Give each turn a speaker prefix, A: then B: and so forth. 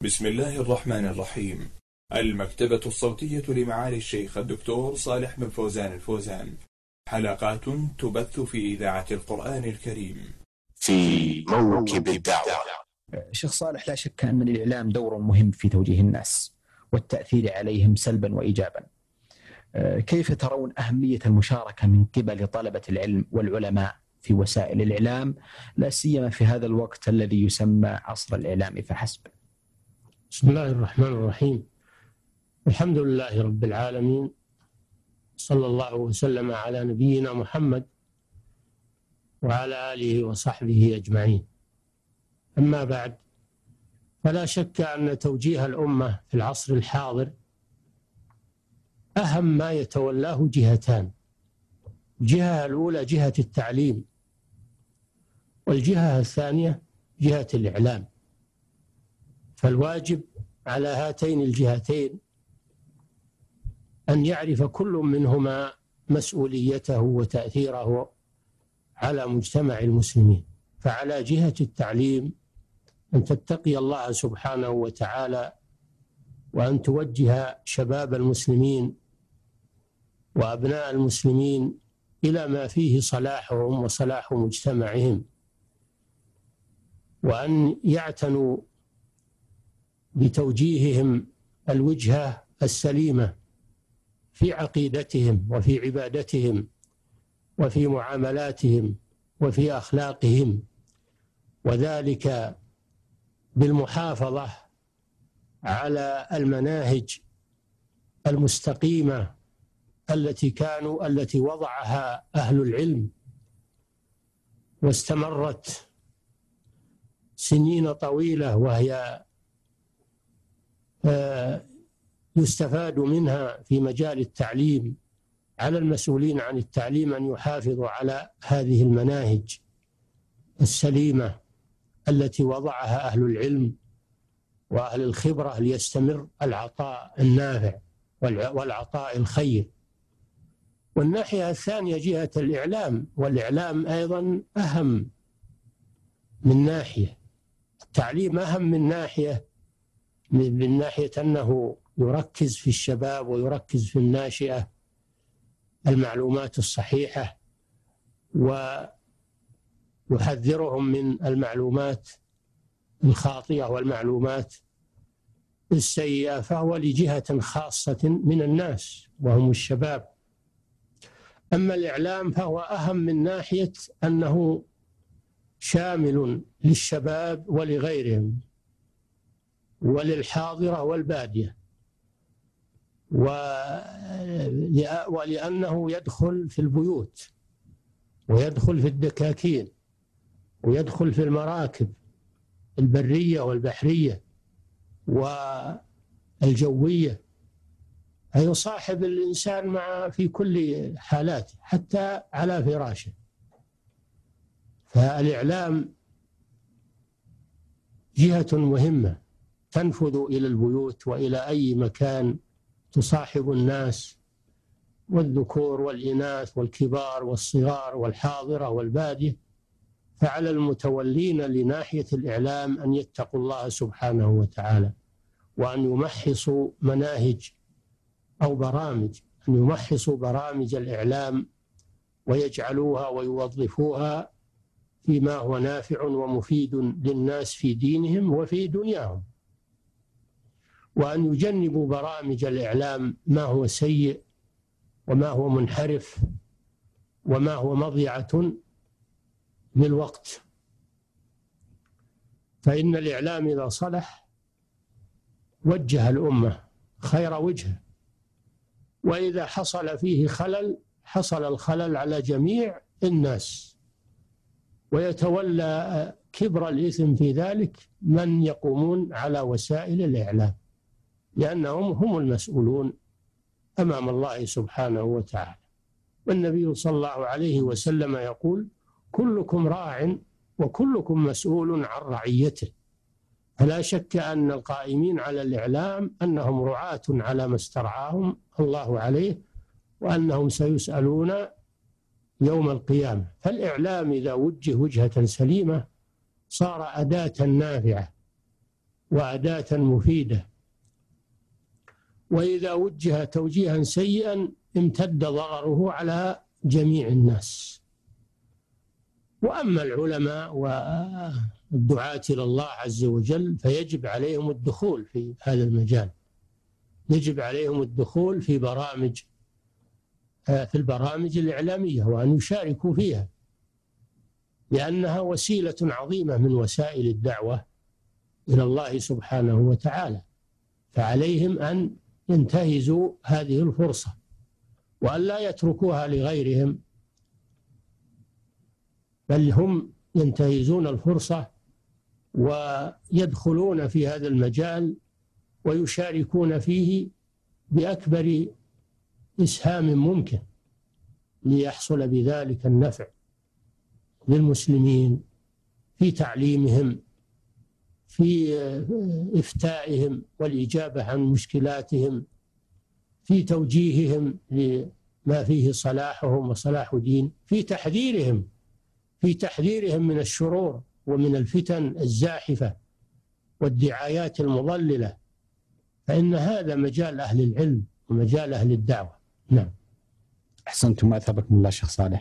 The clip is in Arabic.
A: بسم الله الرحمن الرحيم. المكتبة الصوتية لمعالي الشيخ الدكتور صالح بن فوزان الفوزان، حلقات تبث في إذاعة القرآن الكريم في موكب الدعوة.
B: شيخ صالح، لا شك أن للإعلام دور مهم في توجيه الناس والتأثير عليهم سلبا وإيجابا. كيف ترون أهمية المشاركة من قبل طلبة العلم والعلماء في وسائل الإعلام، لا سيما في هذا الوقت الذي يسمى عصر الإعلام فحسب؟
C: بسم الله الرحمن الرحيم. الحمد لله رب العالمين، صلى الله وسلم على نبينا محمد وعلى آله وصحبه أجمعين. أما بعد، فلا شك أن توجيه الأمة في العصر الحاضر أهم ما يتولاه جهتان: الجهة الأولى جهة التعليم، والجهة الثانية جهة الإعلام. فالواجب على هاتين الجهتين أن يعرف كل منهما مسؤوليته وتأثيره على مجتمع المسلمين. فعلى جهة التعليم أن تتقي الله سبحانه وتعالى، وأن توجه شباب المسلمين وأبناء المسلمين إلى ما فيه صلاحهم وصلاح مجتمعهم، وأن يعتنوا بتوجيههم الوجهة السليمة في عقيدتهم وفي عبادتهم وفي معاملاتهم وفي أخلاقهم، وذلك بالمحافظة على المناهج المستقيمة التي وضعها أهل العلم واستمرت سنين طويلة، وهي يستفاد منها في مجال التعليم. على المسؤولين عن التعليم أن يحافظوا على هذه المناهج السليمة التي وضعها أهل العلم وأهل الخبرة ليستمر العطاء النافع والعطاء الخير. والناحية الثانية جهة الإعلام، والإعلام أيضا أهم من ناحية. التعليم أهم من ناحية أنه يركز في الشباب ويركز في الناشئة المعلومات الصحيحة، ويحذرهم من المعلومات الخاطئة والمعلومات السيئة، فهو لجهة خاصة من الناس وهم الشباب. أما الإعلام فهو أهم من ناحية أنه شامل للشباب ولغيرهم وللحاضرة والبادية، ولأنه يدخل في البيوت ويدخل في الدكاكين ويدخل في المراكب البرية والبحرية والجوية، فيصاحب الإنسان في كل حالاته حتى على فراشه. فالإعلام جهة مهمة تنفذ إلى البيوت وإلى أي مكان تصاحب الناس، والذكور والإناث والكبار والصغار والحاضرة والبادية. فعلى المتولين لناحية الإعلام أن يتقوا الله سبحانه وتعالى، وأن يمحصوا مناهج أو برامج، أن يمحصوا برامج الإعلام ويجعلوها ويوظفوها فيما هو نافع ومفيد للناس في دينهم وفي دنياهم، وأن يجنبوا برامج الإعلام ما هو سيء وما هو منحرف وما هو مضيعة للوقت. فإن الإعلام إذا صلح وجه الأمة خير وجهه، وإذا حصل فيه خلل حصل الخلل على جميع الناس، ويتولى كبر الإثم في ذلك من يقومون على وسائل الإعلام، لأنهم هم المسؤولون أمام الله سبحانه وتعالى. والنبي صلى الله عليه وسلم يقول: كلكم راع وكلكم مسؤول عن رعيته. فلا شك أن القائمين على الإعلام أنهم رعاة على ما استرعاهم الله عليه، وأنهم سيسألون يوم القيامة. فالإعلام إذا وجه وجهة سليمة صار أداة نافعة وأداة مفيدة، وإذا وجه توجيها سيئا امتد ضرره على جميع الناس. وأما العلماء والدعاة إلى الله عز وجل فيجب عليهم الدخول في هذا المجال، يجب عليهم الدخول في البرامج الإعلامية وأن يشاركوا فيها، لأنها وسيلة عظيمة من وسائل الدعوة إلى الله سبحانه وتعالى، فعليهم أن ينتهزوا هذه الفرصة وأن لا يتركوها لغيرهم، بل هم ينتهزون الفرصة ويدخلون في هذا المجال ويشاركون فيه بأكبر إسهام ممكن ليحصل بذلك النفع للمسلمين في تعليمهم، في إفتائهم والإجابة عن مشكلاتهم، في توجيههم لما فيه صلاحهم وصلاح دين، في تحذيرهم من الشرور ومن الفتن الزاحفة والدعايات المضللة، فإن هذا مجال أهل العلم ومجال أهل الدعوة. نعم.
B: أحسنتم وأثابكم الله شيخ صالح.